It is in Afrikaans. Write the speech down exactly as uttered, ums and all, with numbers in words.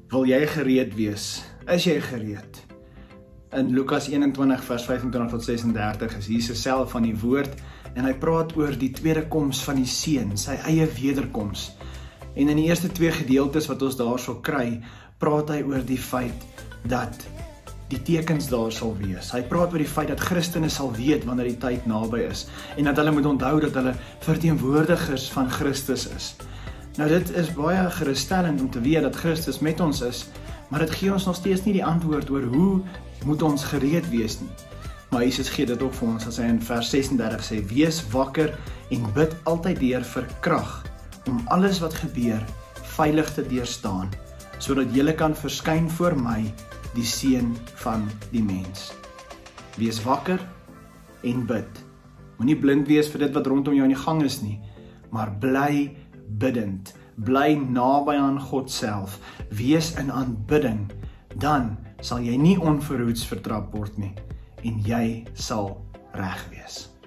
Wil jy gereed wees? Is jy gereed? In Lukas eenentwintig vers vyfentwintig tot sesendertig is Jesus self van die woord en hy praat oor die tweede koms van die Seun, sy eie wederkoms. En in die eerste twee gedeeltes wat ons daar sal kry, praat hy oor die feit dat die tekens daar sal wees. Hy praat oor die feit dat Christene sal weet wanneer die tyd naby is en dat hulle moet onthou dat hulle verteenwoordigers van Christus is. Nou dit is baie geruststellend om te weet dat Christus met ons is, maar dit gee ons nog steeds nie die antwoord oor hoe moet ons gereed wees nie. Maar Jesus gee dit ook vir ons as hy in vers sesendertig sê, wees wakker en bid altyd deur vir krag om alles wat gebeur veilig te deurstaan, sodat julle kan verskyn voor my, die Seun van die mens. Wees wakker en bid. Moenie blind wees vir dit wat rondom jou in die gang is nie, maar bly biddend, bly naby aan God self, wees in aanbidding, dan sal jy nie onverhoeds vertrap word nie, en jy sal reg wees.